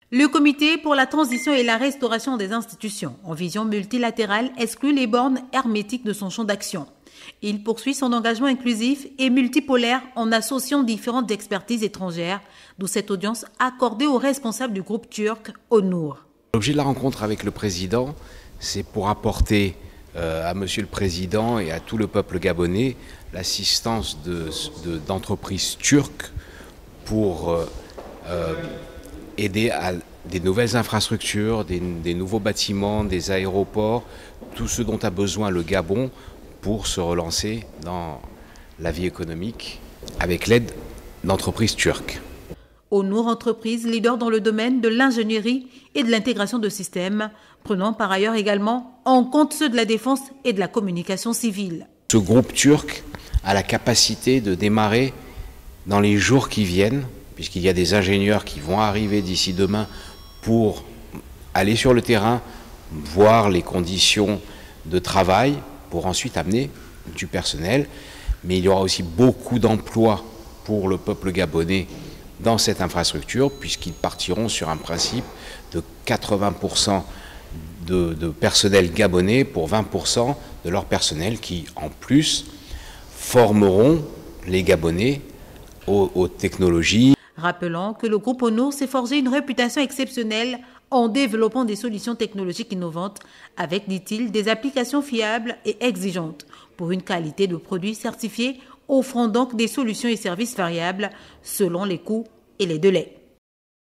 Le comité pour la transition et la restauration des institutions, en vision multilatérale, exclut les bornes hermétiques de son champ d'action. Il poursuit son engagement inclusif et multipolaire en associant différentes expertises étrangères, d'où cette audience accordée aux responsables du groupe turc Onur. L'objet de la rencontre avec le président, c'est pour apporter à Monsieur le Président et à tout le peuple gabonais l'assistance d'entreprises turques pour aider à des nouvelles infrastructures, des nouveaux bâtiments, des aéroports, tout ce dont a besoin le Gabon pour se relancer dans la vie économique avec l'aide d'entreprises turques. Onur, entreprise leader dans le domaine de l'ingénierie et de l'intégration de systèmes, prenant par ailleurs également en compte ceux de la défense et de la communication civile. Ce groupe turc a la capacité de démarrer dans les jours qui viennent, puisqu'il y a des ingénieurs qui vont arriver d'ici demain pour aller sur le terrain, voir les conditions de travail, pour ensuite amener du personnel. Mais il y aura aussi beaucoup d'emplois pour le peuple gabonais dans cette infrastructure, puisqu'ils partiront sur un principe de 80% de personnel gabonais pour 20% de leur personnel qui, en plus, formeront les Gabonais aux technologies. Rappelant que le groupe Onur s'est forgé une réputation exceptionnelle en développant des solutions technologiques innovantes avec, dit-il, des applications fiables et exigeantes pour une qualité de produits certifiés, offrant donc des solutions et services variables selon les coûts et les délais.